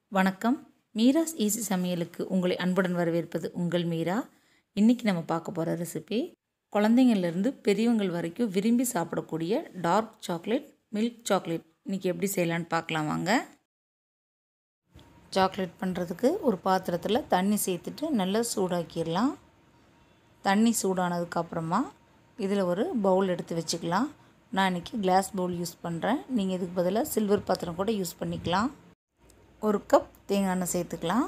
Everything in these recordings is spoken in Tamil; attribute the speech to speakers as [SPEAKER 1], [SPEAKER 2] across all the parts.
[SPEAKER 1] வணக்கம். மீராஸ் ஈஸி சமையலுக்கு உங்களை அன்புடன் வரவேற்பது உங்கள் மீரா. இன்றைக்கி நம்ம பார்க்க போகிற ரெசிபி குழந்தைங்கள்லேருந்து பெரியவங்கள் வரைக்கும் விரும்பி சாப்பிடக்கூடிய டார்க் சாக்லேட் மில்க் சாக்லேட். இன்றைக்கி எப்படி செய்யலான்னு பார்க்கலாம் வாங்க. சாக்லேட் பண்ணுறதுக்கு ஒரு பாத்திரத்தில் தண்ணி சேர்த்துட்டு நல்லா சூடாக்கிடலாம். தண்ணி சூடானதுக்கப்புறமா இதில் ஒரு பவுல் எடுத்து வச்சுக்கலாம். நான் இன்றைக்கி கிளாஸ் பவுல் யூஸ் பண்ணுறேன். நீங்கள் இதுக்கு பதிலாக சில்வர் பாத்திரம் கூட யூஸ் பண்ணிக்கலாம். ஒரு கப் தேங்காய் எண்ணெய் சேர்த்துக்கலாம்.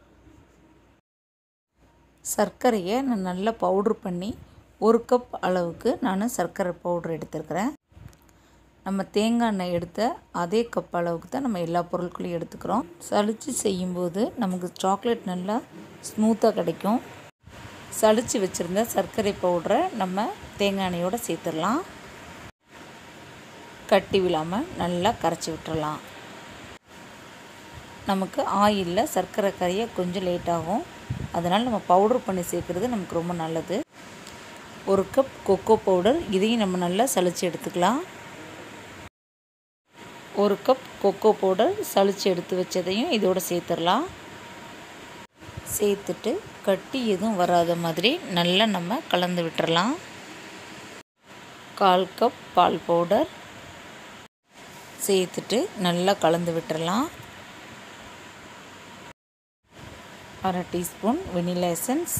[SPEAKER 1] சர்க்கரையை நான் நல்லா பவுட்ரு பண்ணி ஒரு கப் அளவுக்கு நான் சர்க்கரை பவுட்ரு எடுத்துருக்கிறேன். நம்ம தேங்காய் எண்ணெய் எடுத்த அதே கப் அளவுக்கு தான் நம்ம எல்லா பொருட்களையும் எடுத்துக்கிறோம். சளிச்சு செய்யும்போது நமக்கு சாக்லேட் நல்லா ஸ்மூத்தாக கிடைக்கும். சளிச்சு வச்சுருந்த சர்க்கரை பவுட்ரை நம்ம தேங்காய் எண்ணெயோடு சேர்த்துடலாம். கட்டி விழாமல் நல்லா கரைச்சி விட்டுறலாம். நமக்கு ஆயிலில் சர்க்கரை கரைய கொஞ்சம் லேட் ஆகும். அதனால் நம்ம பவுட்ரு பண்ணி சேர்க்குறது நமக்கு ரொம்ப நல்லது. ஒரு கப் கொக்கோ பவுடர், இதையும் நம்ம நல்லா சளிச்சு எடுத்துக்கலாம். ஒரு கப் கொக்கோ பவுடர் சளிச்சு எடுத்து வச்சதையும் இதோடு சேர்த்துடலாம். சேர்த்துட்டு கட்டி எதுவும் வராத மாதிரி நல்லா நம்ம கலந்து விட்டுறலாம். 1/4 கப் பால் பவுடர் சேர்த்துட்டு நல்லா கலந்து விட்டுறலாம். 1/2 டீஸ்பூன் வெனிலா எசன்ஸ்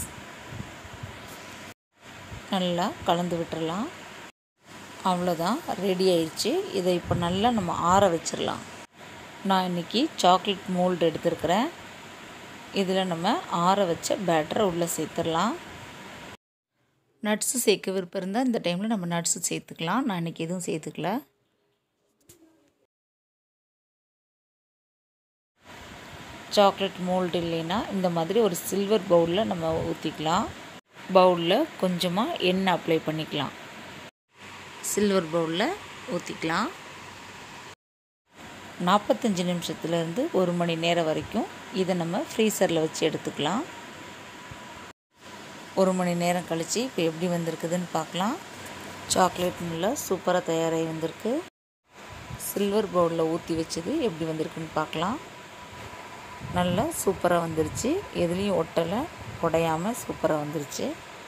[SPEAKER 1] நல்லா கலந்து விட்டுறலாம். அவ்வளோதான், ரெடி ஆயிடுச்சு. இதை இப்போ நல்லா நம்ம ஆற வச்சிடலாம். நான் இன்றைக்கி சாக்லேட் மோல்டு எடுத்துருக்கிறேன். இதில் நம்ம ஆற வச்ச பேட்டரை உள்ளே சேர்த்துடலாம். நட்ஸு சேர்க்க விருப்பம் இருந்தால் இந்த டைமில் நம்ம நட்ஸு சேர்த்துக்கலாம். நான் இன்றைக்கி எதுவும் சேர்த்துக்கல. சாக்லேட் மோல்டு இல்லைன்னா இந்த மாதிரி ஒரு சில்வர் பவுலில் நம்ம ஊற்றிக்கலாம். பவுலில் கொஞ்சமாக எண்ணெய் அப்ளை பண்ணிக்கலாம். சில்வர் பவுலில் ஊற்றிக்கலாம். 45 நிமிஷத்துலேருந்து 1 மணி நேரம் வரைக்கும் இதை நம்ம ஃப்ரீசரில் வச்சு எடுத்துக்கலாம். 1 மணி நேரம் கழித்து இப்போ எப்படி வந்திருக்குதுன்னு பார்க்கலாம். சாக்லேட் நல்லா சூப்பராக தயாராகி வந்திருக்கு. சில்வர் பவுலில் ஊற்றி வச்சது எப்படி வந்திருக்குன்னு பார்க்கலாம். நல்லா சூப்பராக வந்துருச்சு. எதுலேயும் ஒட்டலை, உடையாமல் சூப்பராக வந்துருச்சு.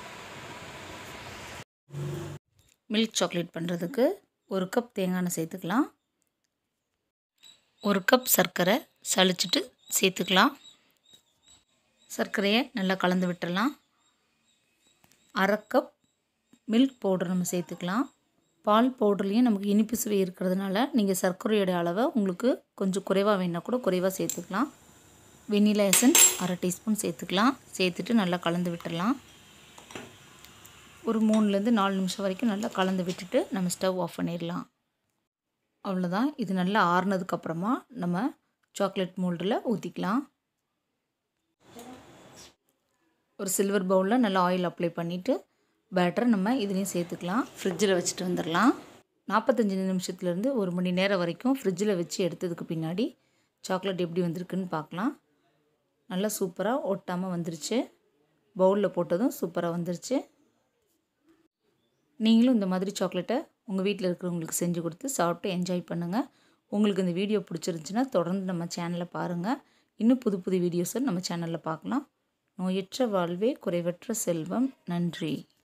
[SPEAKER 1] மில்க் சாக்லேட் பண்ணுறதுக்கு ஒரு கப் தேங்காய் எண்ணெய் சேர்த்துக்கலாம். ஒரு கப் சர்க்கரை சளிச்சிட்டு சேர்த்துக்கலாம். சர்க்கரையை நல்லா கலந்து விட்டுடலாம். 1/2 கப் மில்க் பவுடர் நம்ம சேர்த்துக்கலாம். பால் பவுடர்லேயும் நமக்கு இனிப்பு சுவை இருக்கிறதுனால நீங்கள் சர்க்கரையோட அளவை உங்களுக்கு கொஞ்சம் குறைவாக வேணா கூட குறைவாக சேர்த்துக்கலாம். வெனிலா எசன்ஸ் 1/2 டீஸ்பூன் சேர்த்துக்கலாம். சேர்த்துட்டு நல்லா கலந்து விட்டுடலாம். ஒரு 3லேருந்து 4 நிமிஷம் வரைக்கும் நல்லா கலந்து விட்டுட்டு நம்ம ஸ்டவ் ஆஃப் பண்ணிடலாம். அவ்வளோதான். இது நல்லா ஆறுனதுக்கப்புறமா நம்ம சாக்லேட் மோல்டில் ஊற்றிக்கலாம். ஒரு சில்வர் பவுலில் நல்லா ஆயில் அப்ளை பண்ணிவிட்டு பேட்டரை நம்ம இதுலேயும் சேர்த்துக்கலாம். ஃப்ரிட்ஜில் வச்சுட்டு வந்துடலாம். 45 நிமிஷத்துலேருந்து 1 மணி நேரம் வரைக்கும் ஃப்ரிட்ஜில் வச்சு எடுத்ததுக்கு பின்னாடி சாக்லேட் எப்படி வந்திருக்குன்னு பார்க்கலாம். நல்லா சூப்பராக ஒட்டாமல் வந்துருச்சு. பவுலில் போட்டதும் சூப்பராக வந்துருச்சு. நீங்களும் இந்த மாதிரி சாக்லேட்டை உங்கள் வீட்டில் இருக்கிறவங்களுக்கு செஞ்சு கொடுத்து சாப்பிட்டு என்ஜாய் பண்ணுங்கள். உங்களுக்கு இந்த வீடியோ பிடிச்சிருந்துச்சுன்னா தொடர்ந்து நம்ம சேனலை பாருங்கள். இன்னும் புது புது வீடியோஸை நம்ம சேனலில் பார்க்கலாம். நோயற்ற வாழ்வே குறைவற்ற செல்வம். நன்றி.